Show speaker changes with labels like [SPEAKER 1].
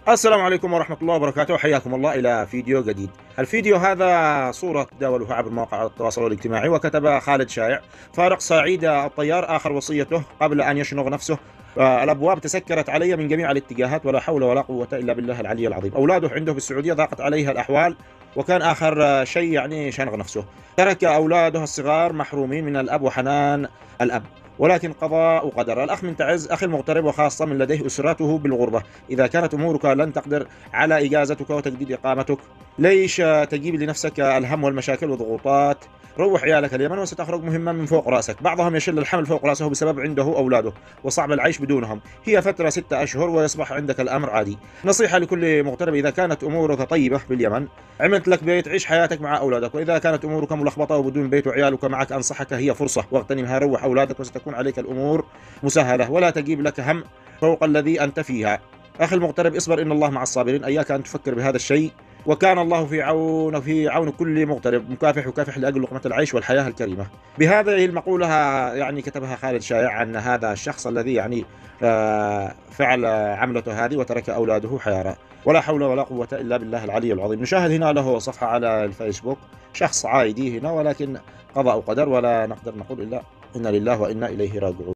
[SPEAKER 1] السلام عليكم ورحمة الله وبركاته، حياكم الله إلى فيديو جديد. الفيديو هذا صورة تداولها عبر مواقع التواصل الاجتماعي، وكتب خالد شايع: فارق سعيد الطيار آخر وصيته قبل أن يشنغ نفسه. الأبواب تسكرت علي من جميع الاتجاهات، ولا حول ولا قوة إلا بالله العلي العظيم. أولاده عنده في السعودية ضاقت عليها الأحوال، وكان آخر شيء يعني شنغ نفسه. ترك أولاده الصغار محرومين من الأب وحنان الأب، ولكن قضاء وقدر. الأخ من تعز أخي المغترب، وخاصة من لديه أسرته بالغربة، إذا كانت أمورك لن تقدر على إجازتك وتجديد إقامتك، ليش تجيب لنفسك الهم والمشاكل والضغوطات؟ روح عيالك اليمن وستخرج مهمة من فوق رأسك. بعضهم يشل الحمل فوق رأسه بسبب عنده أولاده وصعب العيش بدونهم. هي فترة 6 أشهر ويصبح عندك الأمر عادي. نصيحة لكل مغترب: إذا كانت أمورك طيبة باليمن عملت لك بيت، عيش حياتك مع أولادك. وإذا كانت أمورك ملخبطة وبدون بيت وعيالك معك، أنصحك هي فرصة واغتنمها. روح أولادك وستكون عليك الأمور مسهلة، ولا تجيب لك هم فوق الذي أنت فيها. أخي المغترب، اصبر، إن الله مع الصابرين. إياك أن تفكر بهذا الشيء، وكان الله في عون كل مغترب. مكافح وكافح لأجل لقمة العيش والحياة الكريمة. بهذه المقولة يعني كتبها خالد شايع عن هذا الشخص الذي يعني فعل عملته هذه وترك أولاده حيارى. ولا حول ولا قوة إلا بالله العلي العظيم. نشاهد هنا له صفحة على الفيسبوك، شخص عادي هنا، ولكن قضاء وقدر، ولا نقدر نقول إلا إنا لله وإنا إليه راجعون.